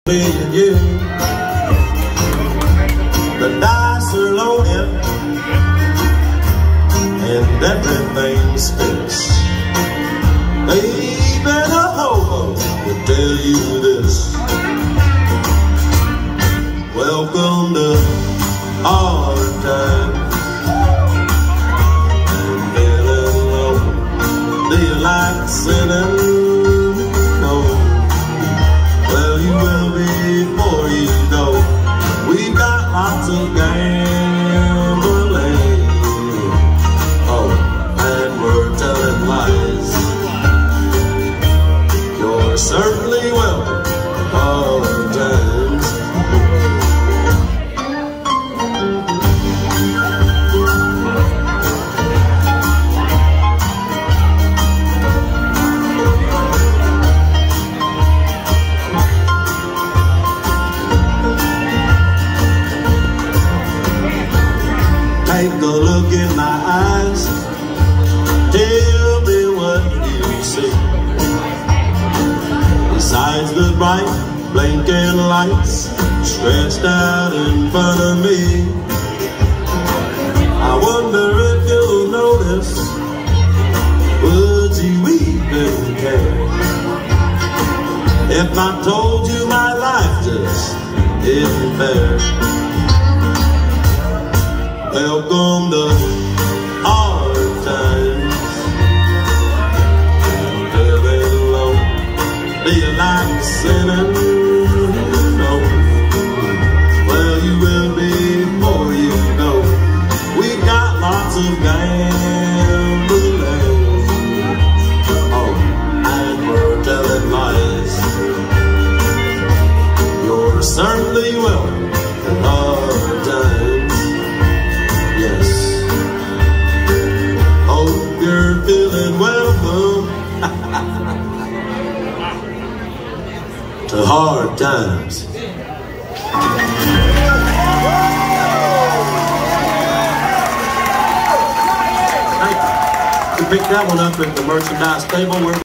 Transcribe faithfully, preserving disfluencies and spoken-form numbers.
Me and you, the dice are loaded and everything's fixed. Even a hobo would tell you this. Welcome to hard times and feeling low. Do you like sinning? Lots of gambling, oh, and we're telling lies. You're certainly welcome to hard times. Take a look in my eyes, tell me what you see. Besides the bright blinking lights stretched out in front of me, I wonder if you'll notice, would you even care if I told you my life just isn't fair? Welcome to hard times and feeling low. Do you like sinning? No. Well, you will be before you know. We've got lots of gambling, oh, and we're telling lies. You're certainly welcome to hard times. You're feeling welcome to hard times. Thank you. We picked that one up at the merchandise table. We're